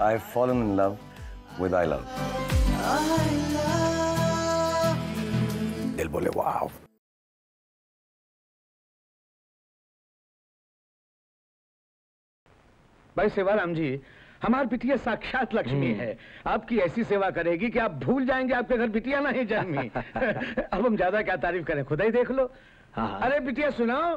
I've fallen in love with I love. दिल बोले वाव। भाई सेवाराम जी, हमारी बिटिया साक्षात लक्ष्मी है। आपकी ऐसी सेवा करेगी कि आप भूल जाएंगे आपके घर बिटिया नहीं जन्मी। अब हम ज्यादा क्या तारीफ करें, खुदा ही देख लो। हाँ। अरे बिटिया सुनाओ।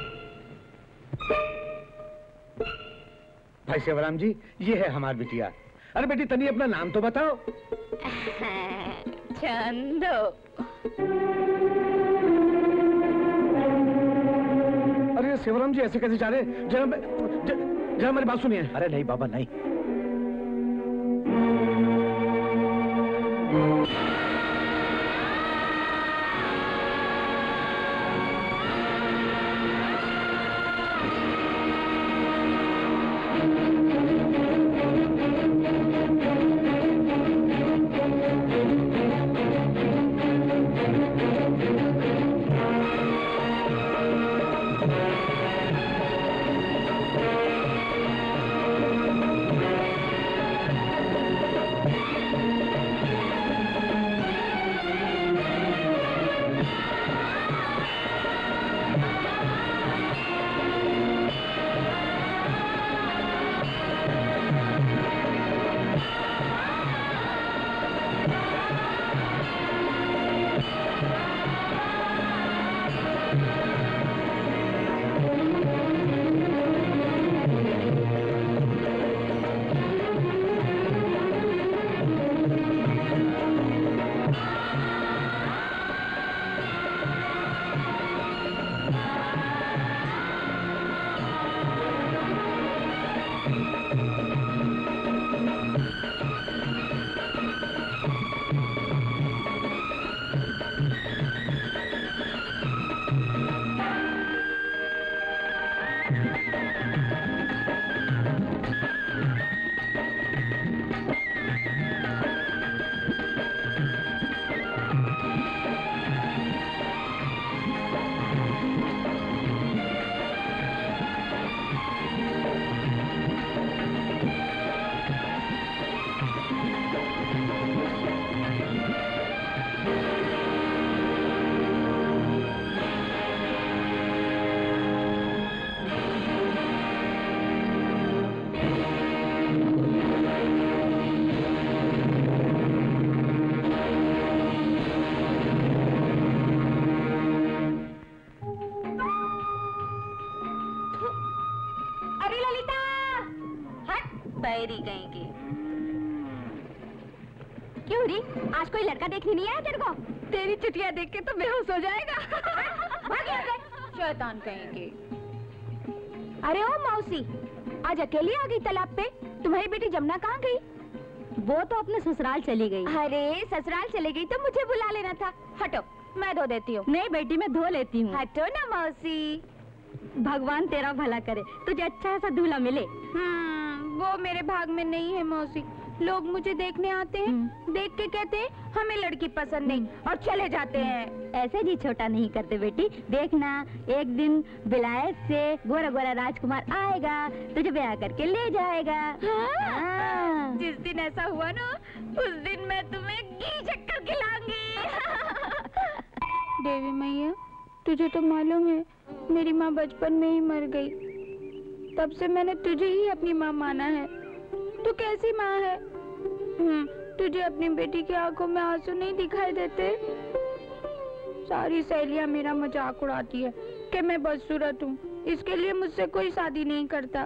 भाई सेवाराम जी, ये है हमारी बिटिया। अरे बेटी तनी अपना नाम तो बताओ। चंदो। अरे सेवाराम जी ऐसे कैसे जा रहे? जरा मेरी बात सुनिए। अरे नहीं बाबा नहीं। आज कोई लड़का देखने नहीं आया तेरे को? तेरी चुटिया देख के तो बेहोश हो जाएगा। शैतान कहेंगे। अरे ओ मौसी, आज अकेली आ गई तालाब पे? तुम्हारी बेटी जमुना कहाँ गई? वो तो अपने ससुराल चली गई। अरे ससुराल चली गई तो मुझे बुला लेना था। हटो, मैं धो देती हूँ। नहीं बेटी, मैं धो लेती हूँ। हटो ना मौसी। भगवान तेरा भला करे, तुझे अच्छा सा दूल्हा मिले। वो मेरे भाग में नहीं है मौसी। लोग मुझे देखने आते हैं, देख के कहते हैं हमें लड़की पसंद नहीं और चले जाते हैं। ऐसे जी छोटा नहीं करते बेटी, देखना एक दिन विलायत से गोरा गोरा राजकुमार आएगा, तुझे ब्याह करके ले जाएगा। हाँ। जिस दिन ऐसा हुआ ना, उस दिन मैं तुम्हें घी शक्कर खिलाऊंगी। देवी मैया, तुझे तो मालूम है मेरी माँ बचपन में ही मर गई। तब से मैंने तुझे ही अपनी माँ माना है। तू कैसी माँ है? तुझे अपनी बेटी की आंखों में आंसू नहीं दिखाई देते? सारी सहेलियां मेरा मजाक उड़ाती है कि मैं बदसूरत हूँ, इसके लिए मुझसे कोई शादी नहीं करता।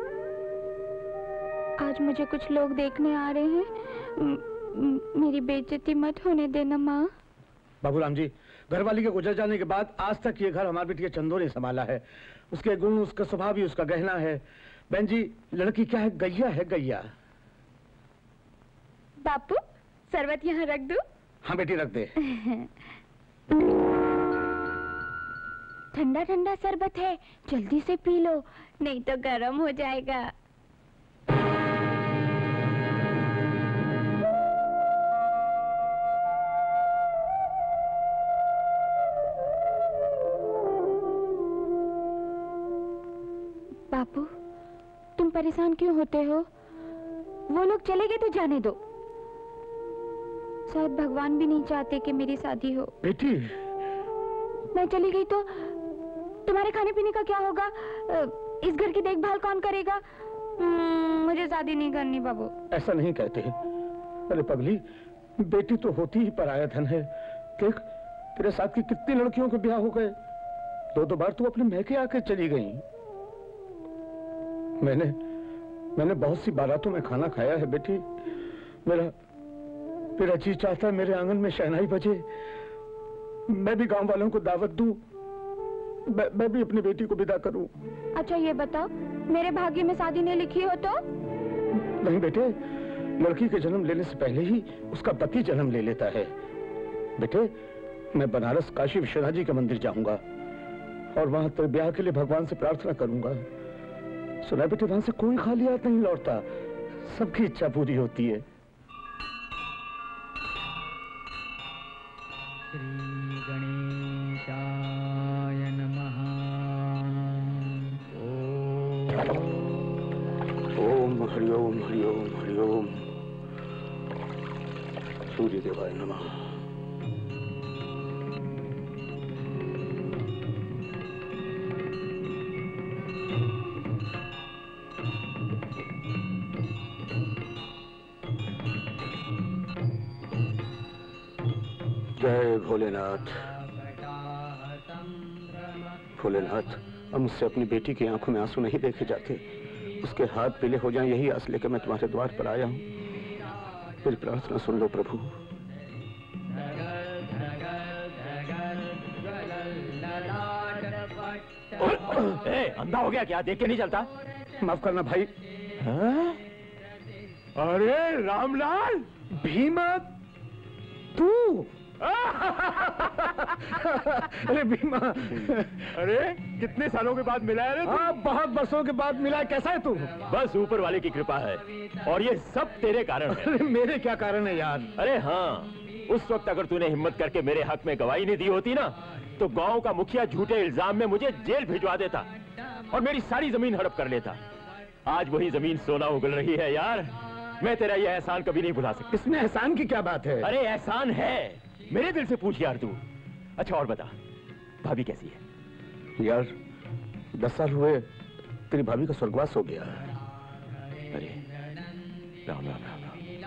आज मुझे कुछ लोग देखने आ रहे हैं। मेरी बेइज्जती मत होने देना माँ। बाबूराम जी, घरवाली के गुजर जाने के बाद आज तक ये घर हमारी बेटी चंदो ने संभाला है। उसके गुण, उसका स्वभाव भी उसका गहना है। बहन जी, लड़की क्या है? गैया है, गैया। बापू, शरबत यहाँ रख दूं? हाँ बेटी, रख दे। ठंडा ठंडा शरबत है, जल्दी से पी लो, नहीं तो गर्म हो जाएगा। बापू, तुम परेशान क्यों होते हो? वो लोग चले गए तो जाने दो। शायद भगवान भी नहीं चाहते कि मेरी शादी हो। बेटी, मैं चली गई तो तुम्हारे खाने पीने का क्या होगा? इस घर की देखभाल कौन करेगा? मुझे शादी नहीं करनी बाबू। ऐसा नहीं कहते। अरे पगली, बेटी तो होती ही पराया धन है। देख, तेरे साथ की कितनी लड़कियों के ब्याह हो गए। 2 बार तू अपने मैके आके चली गई। मैंने बहुत सी बारातों में खाना खाया है बेटी। मेरा जी चाहता है मेरे आंगन में शहनाई बजे, मैं भी गांव वालों को दावत दूं, मैं भी अपनी बेटी को विदा करूं। अच्छा ये बताओ, मेरे भाग्य में शादी नहीं लिखी हो तो? नहीं बेटे, लड़की के जन्म लेने से पहले ही उसका पति जन्म ले लेता है। बेटे, मैं बनारस काशी विश्वनाथ जी के मंदिर जाऊंगा और वहां तेरे ब्याह के लिए भगवान से प्रार्थना करूंगा। सुना बेटे, वहां से कोई खाली हाथ नहीं लौटता, सबकी इच्छा पूरी होती है। श्री गणेशाय नमः। ओम हरि ओम हरि ओम हरि ओम। सूर्य देवाय नमः। जय भोलेनाथ। भोलेनाथ, अब मुझसे अपनी बेटी की आंखों में आंसू नहीं देखे जाते। उसके हाथ पीले हो जाएं, यही आस लेकर मैं तुम्हारे द्वार पर आया हूँ। मेरी प्रार्थना सुन लो प्रभु। अंधा हो गया क्या? देख के नहीं चलता? माफ करना भाई। हाँ? अरे रामलाल, भीमा, तू? अरे भीमा, अरे कितने सालों के बाद मिला है रे? हाँ, बहुत बरसों के बाद मिला है। कैसा है तू? बस ऊपर वाले की कृपा है, और ये सब तेरे कारण है। अरे मेरे क्या कारण है यार? अरे हाँ, उस वक्त अगर तूने हिम्मत करके मेरे हक में गवाही नहीं दी होती ना, तो गांव का मुखिया झूठे इल्जाम में मुझे जेल भिजवा देता और मेरी सारी जमीन हड़प कर लेता। आज वही जमीन सोना उगल रही है यार। मैं तेरा ये एहसान कभी नहीं भुला सकता। इसमें एहसान की क्या बात है? अरे एहसान है, मेरे दिल से पूछ यार तू। अच्छा और बता, भाभी कैसी है? यार 10 साल हुए तेरी भाभी का स्वर्गवास हो गया। अरे राम राम राम राम।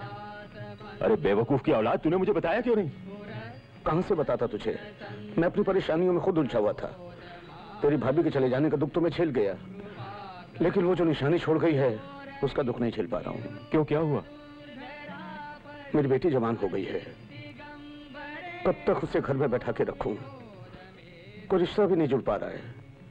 अरे बेवकूफ की औलाद, तूने मुझे बताया क्यों नहीं? कहां से बताता तुझे? मैं अपनी परेशानियों में खुद उलझा हुआ था। तेरी भाभी के चले जाने का दुख तो मैं झेल गया, लेकिन वो जो निशानी छोड़ गई है उसका दुख नहीं झेल पा रहा हूं। क्यों, क्या हुआ? मेरी बेटी जवान हो गई है, कब तक उसे घर में बैठा के रखूं? कोई रिश्ता भी नहीं जुड़ पा रहा है।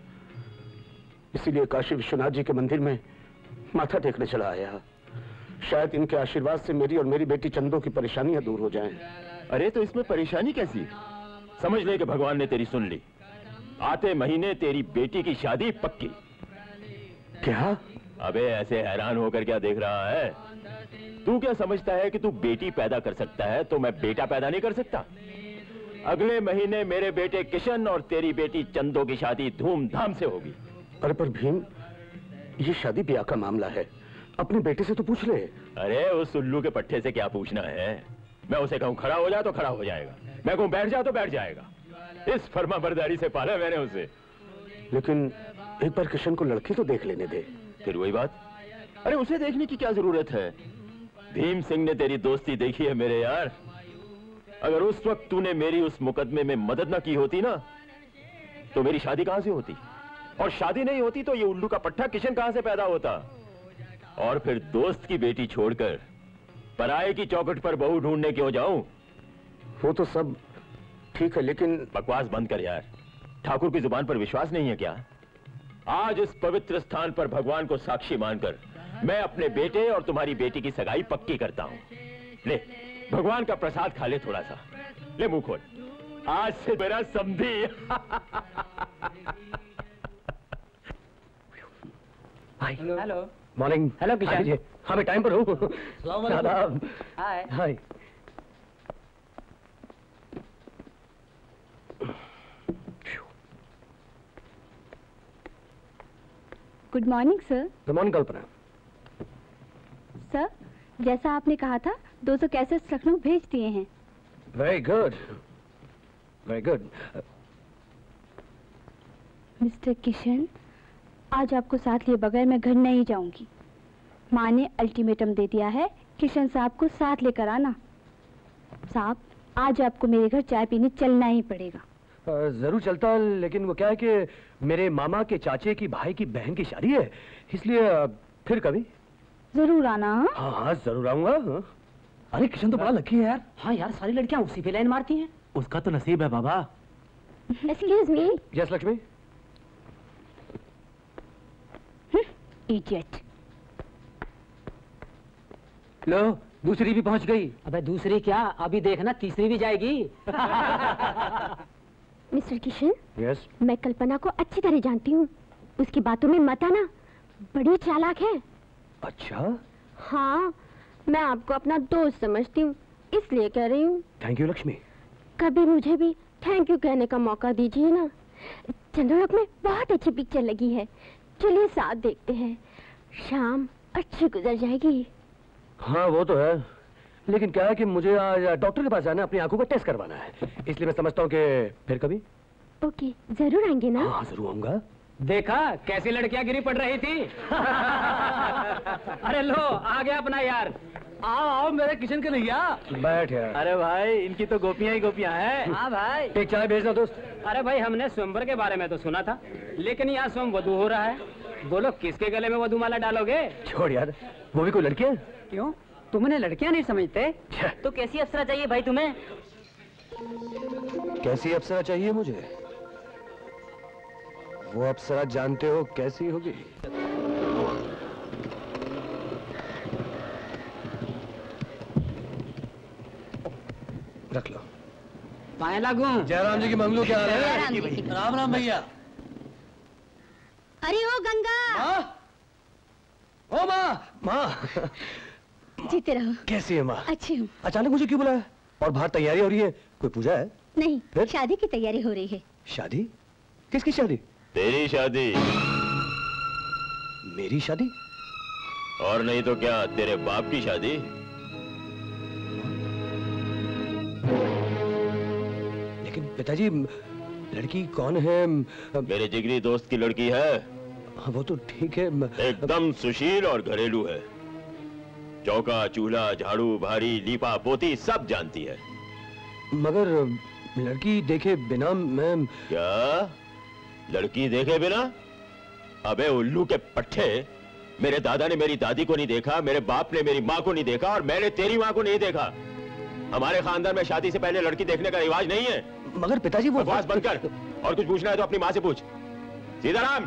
इसीलिए काशी विश्वनाथ जी के मंदिर में माथा टेकने चला आया। शायद इनके आशीर्वाद से मेरी और मेरी बेटी चंदो की परेशानियां दूर हो जाएं। अरे तो इसमें परेशानी कैसी? समझ ले कि भगवान ने तेरी सुन ली। आते महीने तेरी बेटी की शादी पक्की। क्या? अबे ऐसे हैरान होकर क्या देख रहा है? तू क्या समझता है कि तू बेटी पैदा कर सकता है तो मैं बेटा पैदा नहीं कर सकता? अगले महीने मेरे बेटे किशन और तेरी बेटी चंदो की शादी धूमधाम से होगी। अरे पर भीम, ये शादी ब्याह का मामला है, अपने बेटे से तो पूछ ले। अरे उस उल्लू के पट्टे से क्या पूछना है? मैं उसे कहूं खड़ा हो जा तो खड़ा हो जाएगा, मैं कहूं बैठ जा तो बैठ जाएगा। इस फर्माबरदारी से पाला मैंने उसे। लेकिन एक बार किशन को लड़की तो देख लेने दे। फिर वही बात, अरे उसे देखने की क्या जरूरत है? भीम सिंह ने तेरी दोस्ती देखी है मेरे यार। अगर उस वक्त तूने मेरी उस मुकदमे में मदद ना की होती ना, तो मेरी शादी कहां से होती? और शादी नहीं होती तो ये उल्लू का पट्टा किशन कहां से पैदा होता? और फिर दोस्त की बेटी छोड़कर पराये की चौखट पर बहू ढूंढने क्यों जाऊं? वो तो सब ठीक है, लेकिन बकवास बंद कर यार। ठाकुर की जुबान पर विश्वास नहीं है क्या? आज इस पवित्र स्थान पर भगवान को साक्षी मानकर मैं अपने बेटे और तुम्हारी बेटी की सगाई पक्की करता हूं। ले भगवान का प्रसाद खा ले थोड़ा सा। ले मुंह खोल, आज से मेरा समधी। Hello. Morning. Hello Kishan ji. हाँ मैं टाइम पर हूँ। आदाब। Hi. Hi. Good morning sir. Good morning Kalpana. Sir, जैसा आपने कहा था 200 कैसेट्स लखनऊ भेज दिए हैं। Very good, very good. Mister Kishan, आज आपको साथ लिए बगैर मैं घर नहीं जाऊंगी। माँ ने अल्टीमेटम दे दिया है, किशन साहब को साथ लेकर आना। साहब, आज आपको मेरे घर चाय पीने चलना ही पड़ेगा। जरूर चलता, लेकिन वो क्या है कि मेरे मामा के चाचे की भाई की बहन की शादी है, इसलिए फिर कभी जरूर आना। हाँ हाँ जरूर आऊंगा। अरे किशन तो बड़ा लकी है यार। हाँ यार, सारी लड़कियां उसी पे लाइन मारती हैं। उसका तो नसीब है बाबा। Excuse me. Yes Lakshmi. Idiot. लो, दूसरी भी पहुंच गई। अबे दूसरी क्या, अभी देखना तीसरी भी जाएगी। Mister Kishan, yes. मैं कल्पना को अच्छी तरह जानती हूँ। उसकी बातों में मत आना, बड़ी चालाक है। अच्छा। हाँ, मैं आपको अपना दोस्त समझती हूँ, इसलिए कह रही हूँ। Thank you Lakshmi. कभी मुझे भी थैंक यू कहने का मौका दीजिए ना। चंद्रलोक में बहुत अच्छी पिक्चर लगी है, चलिए साथ देखते हैं। शाम अच्छी गुजर जाएगी। हाँ वो तो है, लेकिन क्या है कि मुझे आज डॉक्टर के पास जाना है, अपनी आंखों का टेस्ट करवाना है, इसलिए मैं समझता हूँ कि फिर कभी। ओके, जरूर आएंगे ना? हाँ जरूर आऊंगा। देखा कैसी लड़कियां गिरी पड़ रही थी। अरे लो, आ गया अपना यार। आओ आओ मेरे किशन के नैया। बैठ यार। अरे भाई, इनकी तो गोपियां ही गोपियां हैं। हाँ भाई। एक चाय भेजना दोस्त। अरे भाई, हमने स्वयंवर के बारे में तो सुना था, लेकिन यहाँ स्वयं वधू हो रहा है। बोलो, किसके गले में वधूमाला डालोगे? छोड़ यार, वो भी कोई लड़की है? क्यों, तुमने लड़कियां नहीं समझते? तो कैसी अप्सरा चाहिए भाई तुम्हें? कैसी अप्सरा चाहिए मुझे? वो अप्सरा जानते हो कैसी होगी? रख लो। पाए लागू। जयराम जी की मंगलू क्या हाल है? राम राम भैया। अरे ओ गंगा। ओ माँ। माँ जीते रहो। कैसी है माँ? अच्छी हूँ। अचानक मुझे क्यों बुलाया? और बाहर तैयारी हो रही है, कोई पूजा है? नहीं, फिर? शादी की तैयारी हो रही है। शादी? किसकी शादी? तेरी शादी। मेरी शादी? और नहीं तो क्या, तेरे बाप की शादी। लेकिन पिताजी, लड़की कौन है? मेरे जिगरी दोस्त की लड़की है। हाँ वो तो ठीक है। एकदम सुशील और घरेलू है। चौका चूल्हा झाड़ू भारी लीपा पोती सब जानती है। मगर लड़की देखे बिना मैं। क्या लड़की देखे बिना? अबे उल्लू के पट्टे, मेरे दादा ने मेरी दादी को नहीं देखा, मेरे बाप ने मेरी माँ को नहीं देखा, और मैंने तेरी माँ को नहीं देखा। हमारे खानदान में शादी से पहले लड़की देखने का रिवाज नहीं है। मगर पिताजी वो बकवास बंद कर, और कुछ पूछना है तो अपनी माँ से पूछ। सीताराम।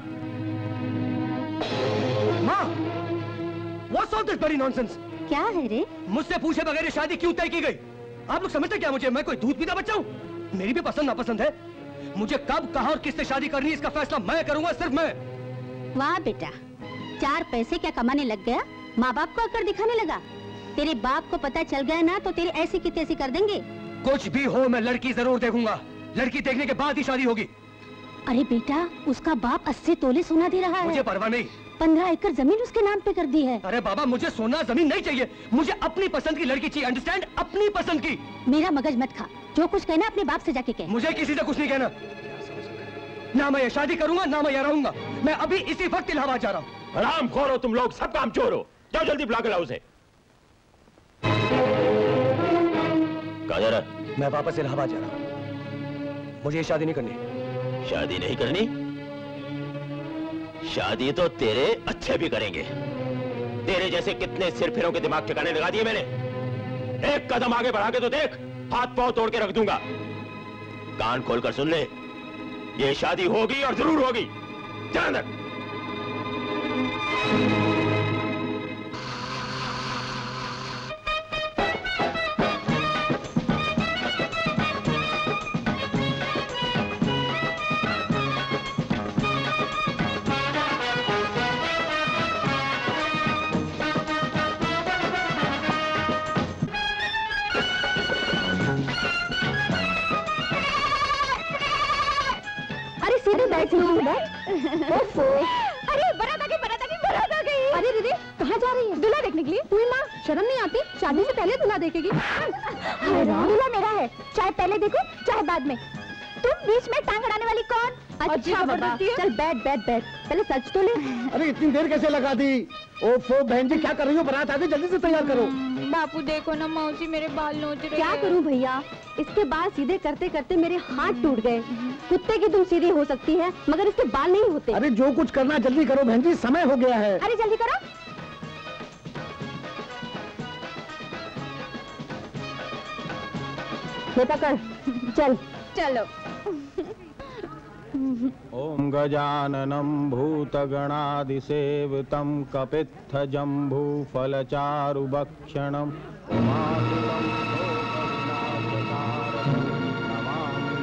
माँ, What's all this bloody nonsense? क्या है रे? मुझसे पूछे बगैर ये शादी क्यों तय की गई? आप लोग समझते क्या मुझे? मैं कोई दूध पीता बच्चा हूँ? मेरी भी पसंद नापसंद है। मुझे कब, कहाँ और किससे शादी करनी है, इसका फैसला मैं करूंगा, सिर्फ मैं। वाह बेटा, 4 पैसे क्या कमाने लग गया, माँ बाप को अकड़ दिखाने लगा। तेरे बाप को पता चल गया ना तो तेरी ऐसी की तैसी कर देंगे। कुछ भी हो, मैं लड़की जरूर देखूंगा। लड़की देखने के बाद ही शादी होगी। अरे बेटा, उसका बाप 80 तोले सोना दे रहा है। मुझे परवाह नहीं। 15 एकड़ जमीन उसके नाम पे कर दी है। अरे बाबा, मुझे सोना जमीन नहीं चाहिए, मुझे अपनी पसंद की लड़की चाहिए। अंडरस्टैंड? अपनी पसंद की। मेरा मगज मत खा, जो कुछ कहना अपने बाप से जाके कह। मुझे किसी से कुछ नहीं कहना। ना मैं ये शादी करूंगा, ना मैं यहाँ रहूंगा। मैं अभी इसी वक्त इलाहाबाद जा रहा हूँ। हरामखोर हो तुम लोग, सब काम चोर हो। जाओ जल्दी बुला के लाओ उसे। कहाँ जा रहा? मैं वापस इलाहाबाद जा रहा हूँ। मुझे ये शादी नहीं करनी। शादी नहीं करनी? शादी तो तेरे अच्छे भी करेंगे। तेरे जैसे कितने सिरफिरों के दिमाग ठिकाने लगा दिए मैंने। एक कदम आगे बढ़ा के तो देख, हाथ पांव तोड़ के रख दूंगा। कान खोलकर सुन ले, ये शादी होगी और जरूर होगी। जा अंदर। अरे बारात आ गई, बारात आ गई, बारात आ गई। अरे दीदी, कहाँ जा रही है? दूल्हा देखने के लिए। हुई माँ, शर्म नहीं आती? शादी से पहले दूल्हा देखेगी। दूल्हा मेरा है, चाहे पहले देखो चाहे बाद में। तुम बीच में टांग अड़ाने वाली कौन? अच्छा बाबा, चल बैठ बैठ बैठ, पहले सच तो ले। अरे इतनी देर कैसे लगा दी? ओफो बहन जी, क्या कर रही हो? बारात आ गई, जल्दी से तैयार करो। बापू देखो ना, मौसी मेरे बाल नोच रही है। क्या करूं भैया, इसके बाल सीधे करते करते मेरे हाथ टूट गए। कुत्ते की तुम सीधी हो सकती है, मगर इसके बाल नहीं होते। अरे जो कुछ करना जल्दी करो बहन जी, समय हो गया है। अरे जल्दी करो। ये पकड़, चल चलो। ओम गजाननं भूतगणादिसेवितं कपित्थजम्बूफलचारुभक्षणं उमासुतं शोकविनाशकारणं नमामि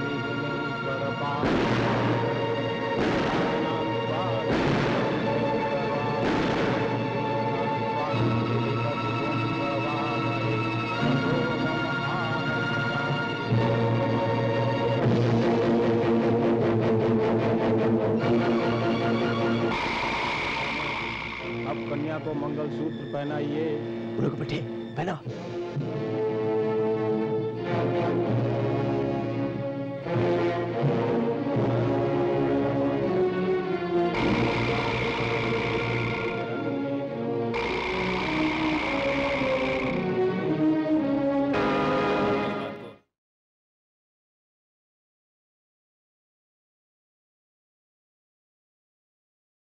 अब कन्या को मंगलसूत्र पहनाइए। बैठे पहना।